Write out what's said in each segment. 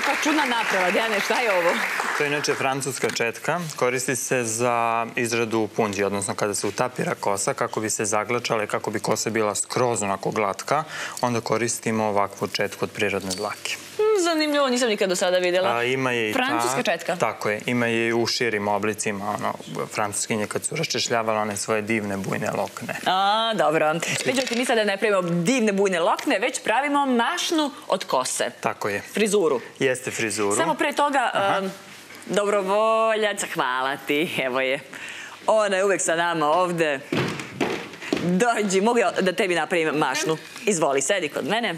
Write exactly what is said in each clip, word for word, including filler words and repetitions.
Kakva čudna naprava, Dejane, šta je ovo? To je inače francuska četka. Koristi se za izradu punđi, odnosno kada se utapira kosa, kako bi se zaglačala i kako bi kosa bila skroz onako glatka, onda koristimo ovakvu četku od prirodne dlake. Zanimljivo, nisam nikad do sada vidjela. Ima je i ta... Francuska četka? Tako je. Ima je i u širim oblicima. Francuskinje kad su raščešljavale one svoje divne bujne lokne. A, dobro. Međutim, mi sada ne pravimo divne bujne lokne, već pravimo mašnu od kose. Tako je. Frizuru. Jeste frizuru. Samo pre toga, dobrovoljac, hvala ti, evo je. Ona je uvek sa nama ovde. Dođi, mogu da tebi napravim mašnu. Izvoli, sedi kod mene.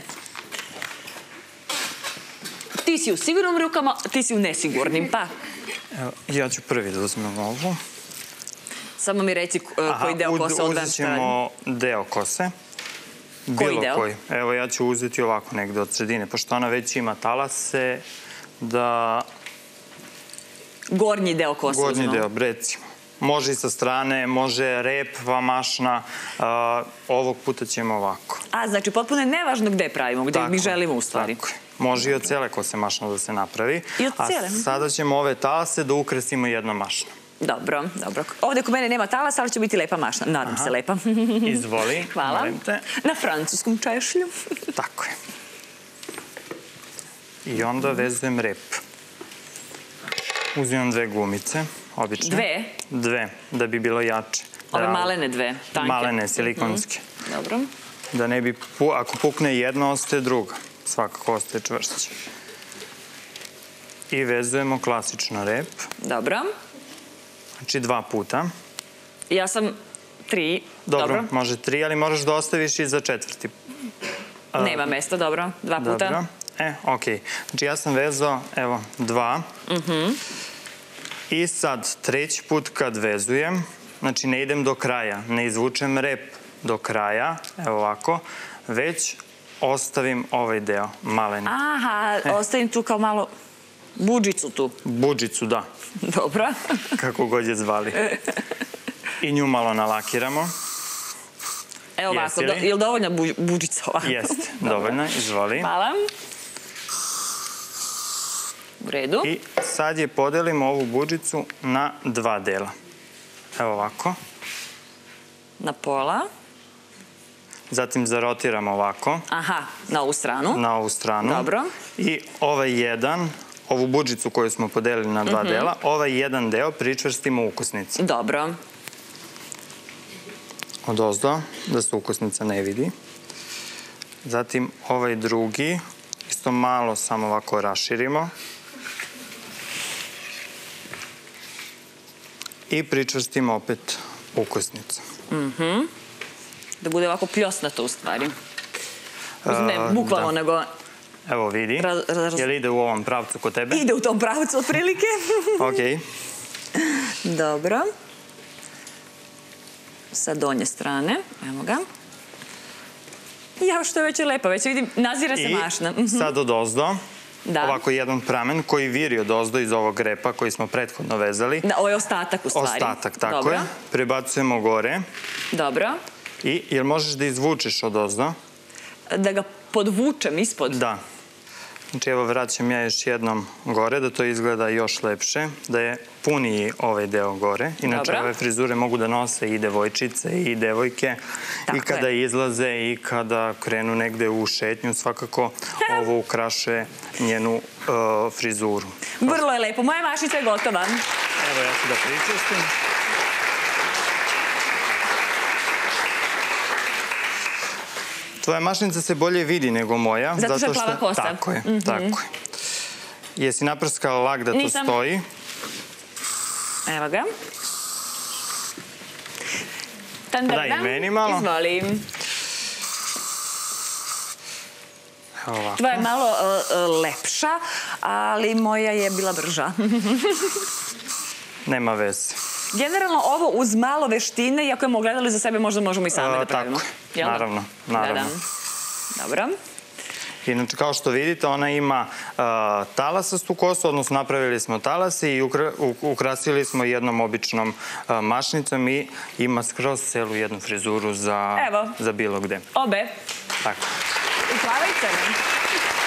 Ti si u sigurnim rukama, ti si u nesigurnim, pa... Evo, ja ću prvi da uzmem ovu. Samo mi reci koji deo kose odvajem. Uzet ćemo deo kose. Koji deo? Koji. Evo, ja ću uzeti ovako negde od sredine, pošto ona već ima talase, da... Gornji deo kose uzmemo. Gornji deo, recimo. Može i sa strane, može rep, mašna. Ovog puta ćemo ovako. A, znači, potpuno je nevažno gde pravimo, gde mi želimo u stvari. Tako je. Može i od cele kose mašna da se napravi. I od cele? A sada ćemo ove talase da ukresimo jednom mašnom. Dobro, dobro. Ovde kod mene nema talasa, ali će biti lepa mašna. Nadam se lepa. Izvoli. Hvala. Na francuskom češlju. Tako je. I onda vezujem rep. Uzimam dve gumice, obične. Dve? Dve, da bi bilo jače. Ove malene dve, tanke? Malene, silikonske. Dobro. Da ne bi, ako pukne jedna, ostaje druga. Svakako ostaje čvršće. I vezujemo klasično rep. Dobro. Znači dva puta. Ja sam tri. Dobro, može tri, ali moraš da ostaviš i za četvrti. Nema mesta, dobro. Dva puta. Dobro. E, okej. Znači ja sam vezao, evo, dva. I sad, treći put kad vezujem, znači ne idem do kraja, ne izvučem rep do kraja, evo ovako, već ostavim ovaj deo, maleni. Aha, ostavim tu kao malo budžicu tu. Budžicu, da. Dobro. Kako god je zvali. I nju malo nalakiramo. Evo ovako, je li dovoljna budžica ovako? Jeste, dovoljna, izvoli. Hvala. U redu. I sad je podelimo ovu budžicu na dva dela. Evo ovako. Na pola. Zatim zarotiramo ovako. Aha, na ovu stranu. Na ovu stranu. Dobro. I ovaj jedan, ovu budžicu koju smo podelili na dva dela, ovaj jedan deo pričvrstimo ukosnici. Dobro. Od ozdo, da se ukosnica ne vidi. Zatim ovaj drugi, isto malo samo ovako raširimo. I pričvrstimo opet ukosnicu. Da bude ovako pljosnato u stvari. Ne bukvalno, nego... Evo vidi. Je li ide u ovom pravcu kod tebe? Ide u tom pravcu, otprilike. Okej. Dobro. Sa donje strane. Evo ga. Jao, što je već lepa. Već vidim, nazira se mašna. I sad od ozdo. Ovako jedan pramen koji viri od ozdo iz ovog repa koji smo prethodno vezali. Da, ovo je ostatak u stvari. Ostatak, tako je. Prebacujemo gore. Dobro. I, jel možeš da izvučeš od ozdo? Da ga podvučem ispod? Da. Znači, evo vraćam ja još jednom gore, da to izgleda još lepše, da je puniji ovaj deo gore. Inače, ove frizure mogu da nose i devojčice i devojke, i kada izlaze i kada krenu negde u šetnju, svakako ovo ukrašuje njenu frizuru. Vrlo je lepo. Moja mašnica je gotova. Evo, ja ću da pričestim. Tvoja mašnica se bolje vidi nego moja. Zato što je plava kosa. Tako je, tako je. Jesi naprskala lak da to stoji? Evo ga. Daj i meni malo. Izvolim. Evo ovako. Tvoja je malo lepša, ali moja je bila brža. Nema veze. Generalno ovo uz malo veštine, iako je gledali za sebe, možda možemo i same da pravimo. Tako je, naravno, naravno. Dobro. Inače, kao što vidite, ona ima talasastu kosu, odnosno napravili smo talase i ukrasili smo jednom običnom mašnicom i ima skroz celu jednu frizuru za bilo gde. Obe. Tako. I plava i crna.